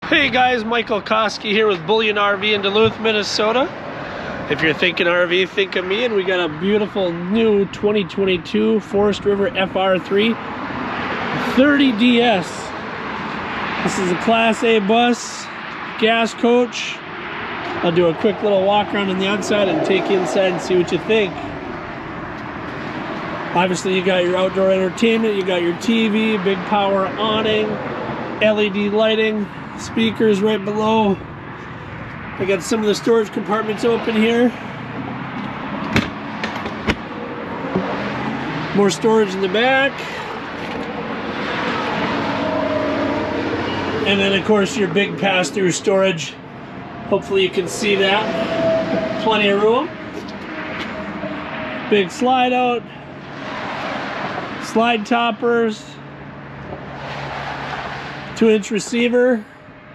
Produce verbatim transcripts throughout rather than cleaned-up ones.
Hey guys, Michael Koski here with Bullion R V in Duluth, Minnesota. If you're thinking R V, think of me, and we got a beautiful new twenty twenty-two Forest River F R three thirty D S. This is a Class A bus, gas coach. I'll do a quick little walk around on the outside and take you inside and see what you think. Obviously you got your outdoor entertainment, you got your T V, big power awning, L E D lighting, speakers right below. I got some of the storage compartments open here. More storage in the back. And then of course your big pass-through storage. Hopefully you can see that. Plenty of room. Big slide out. Slide toppers. Two inch receiver.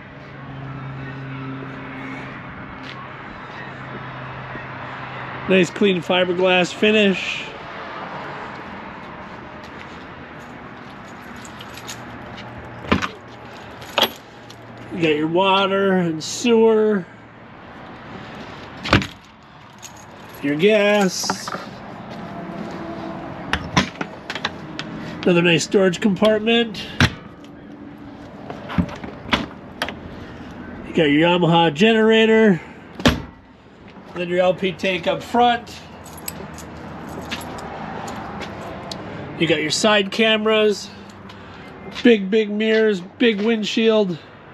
Nice clean fiberglass finish. You got your water and sewer. Your gas. Another nice storage compartment. You got your Yamaha generator. Then your L P tank up front. You got your side cameras. Big, big mirrors. Big windshield.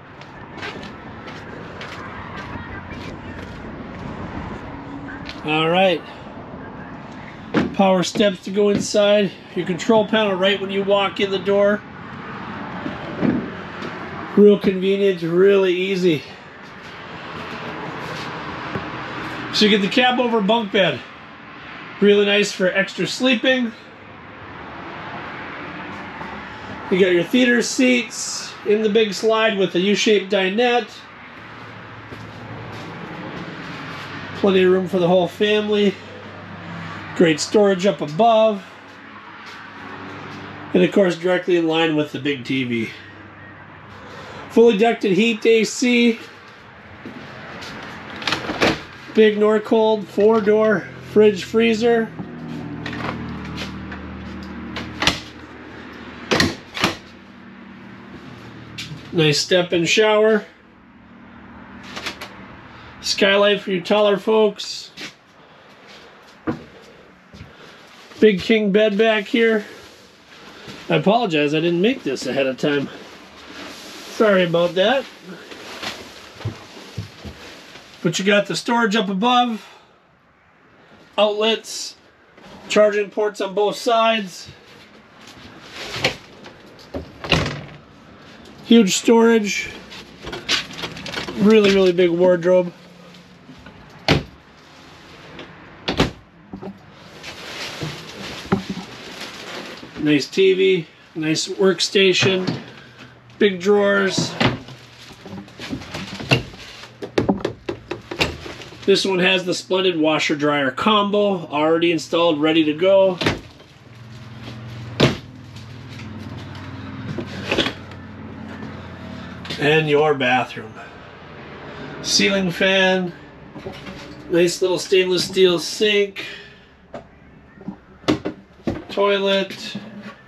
All right. Power steps to go inside. Your control panel right when you walk in the door. Real convenient, really easy. So you get the cab over bunk bed. Really nice for extra sleeping. You got your theater seats in the big slide with a U-shaped dinette. Plenty of room for the whole family. Great storage up above. And of course directly in line with the big T V. Fully ducted heat A C. Big Norcold four-door fridge freezer. Nice step-in shower. Skylight for you taller folks. Big king bed back here. I apologize, I didn't make this ahead of time. Sorry about that. But you got the storage up above, outlets, charging ports on both sides, huge storage, really, really big wardrobe. Nice T V, nice workstation, big drawers. This one has the splendid washer dryer combo already installed, ready to go. And your bathroom. Ceiling fan, nice little stainless steel sink, toilet.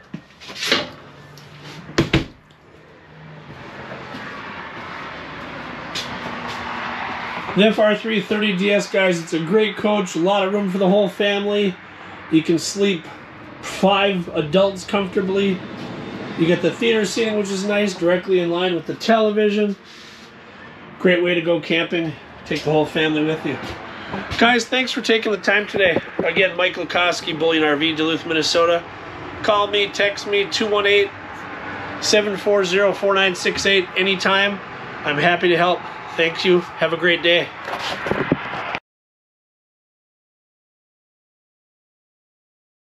The F R three thirty D S, guys, it's a great coach, a lot of room for the whole family. You can sleep five adults comfortably. You get the theater seating, which is nice, directly in line with the television. Great way to go camping. Take the whole family with you. Guys, thanks for taking the time today. Again, Michael Koski, Bullion R V, Duluth, Minnesota. Call me, text me, two one eight, seven four zero, four nine six eight anytime. I'm happy to help. Thank you. Have a great day.